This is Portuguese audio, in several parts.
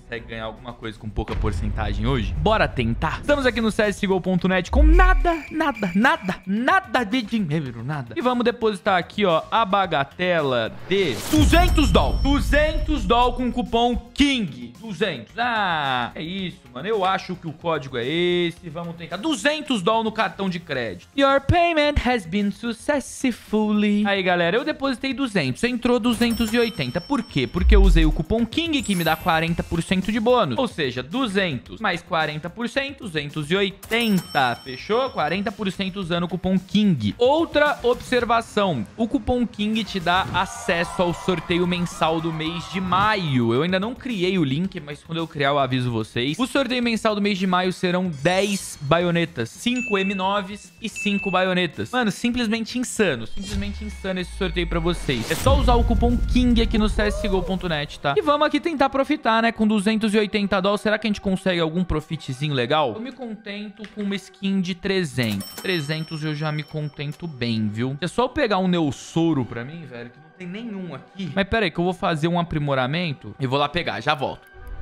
consegue ganhar alguma coisa com pouca porcentagem hoje? Bora tentar? Estamos aqui no CSGO.net com nada de dinheiro, nada. E vamos depositar aqui, ó, a bagatela de 200 doll. 200 doll com cupom KING. 200. Ah, é isso, mano. Eu acho que o código é esse. Vamos tentar. 200 doll no cartão de crédito. Your payment has been successfully. Aí, galera, eu depositei 200. Entrou 280. Por quê? Porque eu usei o cupom KING, que me dá 40% de bônus. Ou seja, 200 mais 40%, 280. Fechou? 40% usando o cupom KING. Outra observação. O cupom KING te dá acesso ao sorteio mensal do mês de maio. Eu ainda não criei o link, mas quando eu criar eu aviso vocês. O sorteio mensal do mês de maio serão 10 baionetas, 5 M9s e 5 baionetas. Mano, simplesmente insano. Simplesmente insano esse sorteio pra vocês. É só usar o cupom KING aqui no CSGO.net, tá? E vamos aqui tentar profitar, né? Com 280 dólares, será que a gente consegue algum profitzinho legal? Eu me contento com uma skin de 300. 300 eu já me contento bem, viu? É só eu pegar um Neosoro pra mim, velho, que não tem nenhum aqui. Mas pera aí, que eu vou fazer um aprimoramento e vou lá pegar, já volto.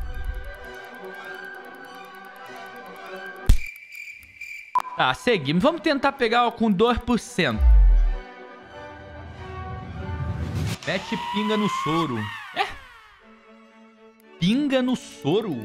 Tá, seguimos. Vamos tentar pegar, ó, com 2%. Mete pinga no soro. É? Pinga no soro?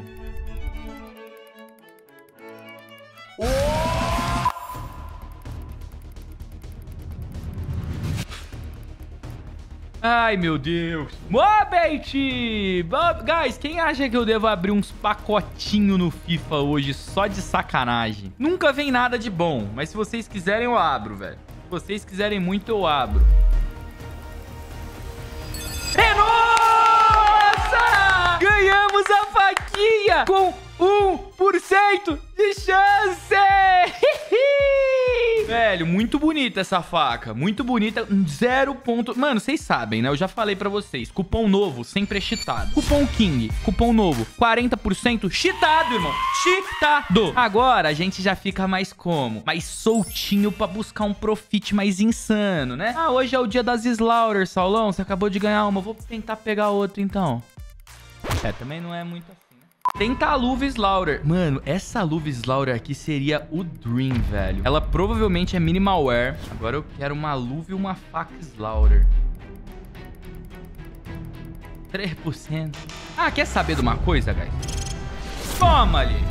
Ai, meu Deus. Mobait! Guys, quem acha que eu devo abrir uns pacotinhos no FIFA hoje só de sacanagem? Nunca vem nada de bom, mas se vocês quiserem eu abro, velho. Se vocês quiserem muito eu abro. Nossa! Ganhamos a faquinha com 1% de chance! Velho, muito bonita essa faca. Muito bonita. 0 ponto... Mano, vocês sabem, né? Eu já falei pra vocês. Cupom novo, sempre é cheatado. Cupom KING, cupom novo, 40% cheatado, irmão. Cheatado. Agora a gente já fica mais como? Mais soltinho pra buscar um profit mais insano, né? Ah, hoje é o dia das Slaughter, Saulão. Você acabou de ganhar uma. Vou tentar pegar outra, então. É, também não é muito assim. Tenta a luva Slaughter. Mano, essa luva Slaughter aqui seria o Dream, velho. Ela provavelmente é minimal wear. Agora eu quero uma luva e uma faca Slaughter. 3%. Ah, quer saber de uma coisa, guys? Toma ali.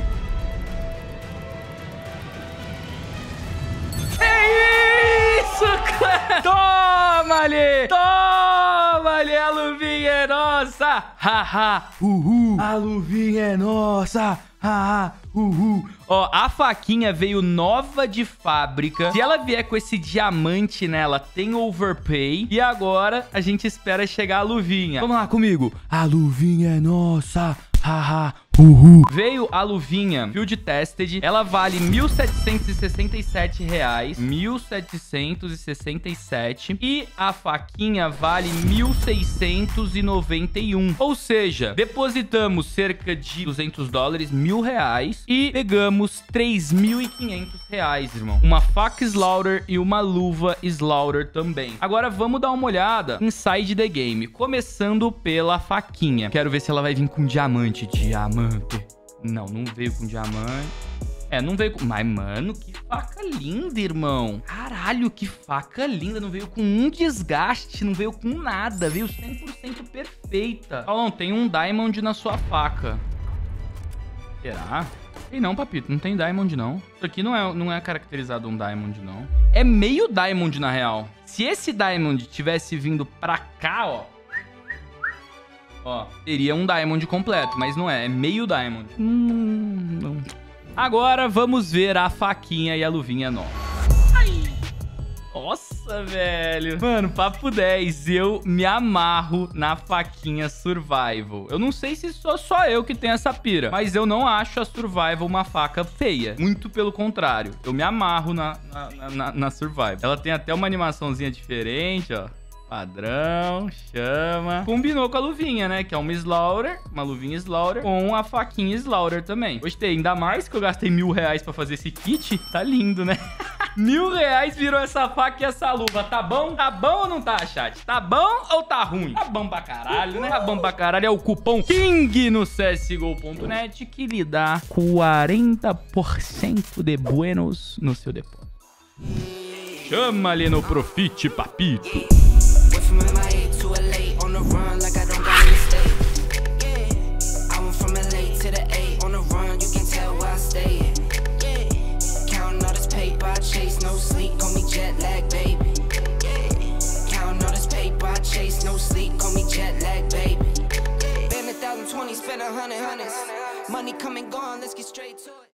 É isso, cara. Toma ali. Toma ali. A luvinha é nossa. Haha. A luvinha é nossa. Haha. Ó, a faquinha veio nova de fábrica. Se ela vier com esse diamante nela, tem overpay. E agora a gente espera chegar a luvinha. Vamos lá comigo. A luvinha é nossa. Haha. Veio a luvinha Field Tested. Ela vale R$ 1.767. 1.767. E a faquinha vale 1.691. Ou seja, depositamos cerca de 200 dólares, R$1.000. E pegamos R$3.500, irmão. Uma faca Slaughter e uma luva Slaughter também. Agora vamos dar uma olhada inside the game. Começando pela faquinha. Quero ver se ela vai vir com diamante. Diamante. Não, não veio com diamante. É, não veio com... Mas, mano, que faca linda, irmão. Caralho, que faca linda. Não veio com um desgaste, não veio com nada. Veio 100% perfeita. Paulão, tem um diamond na sua faca. Será? Tem não, papito. Não tem diamond, não. Isso aqui não é caracterizado um diamond, não. É meio diamond, na real. Se esse diamond tivesse vindo pra cá, ó... Ó, teria um diamond completo, mas não é. É meio diamond. Não. Agora vamos ver a faquinha e a luvinha nova. Ai. Nossa, velho. Mano, papo 10. Eu me amarro na faquinha Survival. Eu não sei se sou só eu que tenho essa pira, mas eu não acho a Survival uma faca feia. Muito pelo contrário. Eu me amarro na Survival. Ela tem até uma animaçãozinha diferente, ó. Padrão, chama. Combinou com a luvinha, né? Que é uma Slaughter, uma luvinha Slaughter, com a faquinha Slaughter também. Gostei, ainda mais que eu gastei R$1.000 pra fazer esse kit. Tá lindo, né? R$ 1.000 virou essa faca e essa luva. Tá bom? Tá bom ou não tá, chat? Tá bom ou tá ruim? Tá bom pra caralho, né? Tá bom pra caralho. É o cupom KING no csgo.net que lhe dá 40% de buenos no seu depósito. Chama ali no Profit, papito. Spend 100 money come and gone, let's get straight to it.